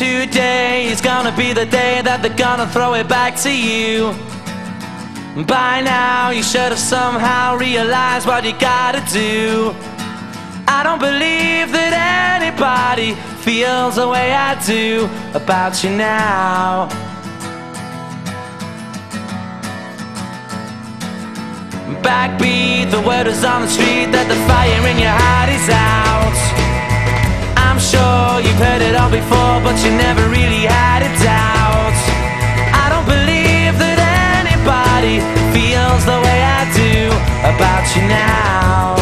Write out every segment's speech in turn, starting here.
Today is gonna be the day that they're gonna throw it back to you. By now you should have somehow realized what you gotta do. I don't believe that anybody feels the way I do about you now. Backbeat, the word is on the street that the fire in your heart is out. I'm sure you've heard it all before, but you never really had a doubt. I don't believe that anybody feels the way I do about you now.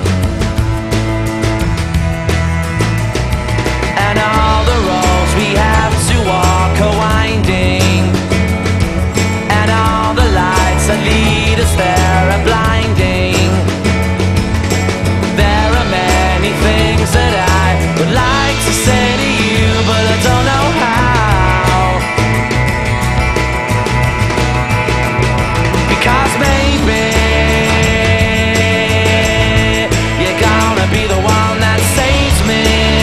And all the roads we have to walk are winding, and all the lights that lead us there are blinding. There are many things that I would like to say to you, but I don't know how. Because maybe you're gonna be the one that saves me.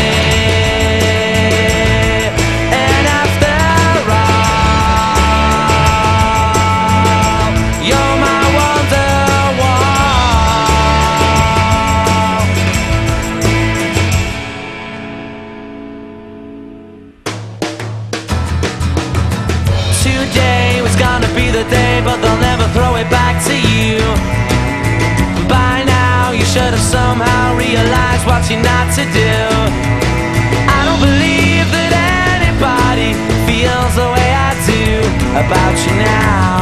And after all, you're my Wonderwall. Today was gonna be the day, but they'll never throw it back to you. By now you should have somehow realized what you're not to do. I don't believe that anybody feels the way I do about you now.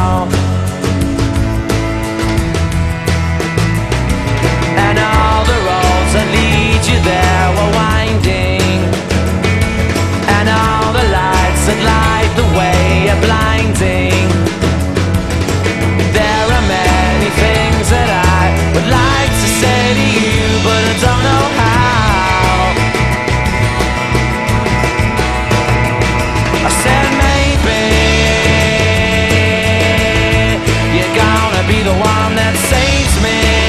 And all the roads that lead you there were winding, and all the lights that light the way are blinding. There are many things that I would like to say to you, but I don't know how. I said maybe you're gonna be the one that saves me.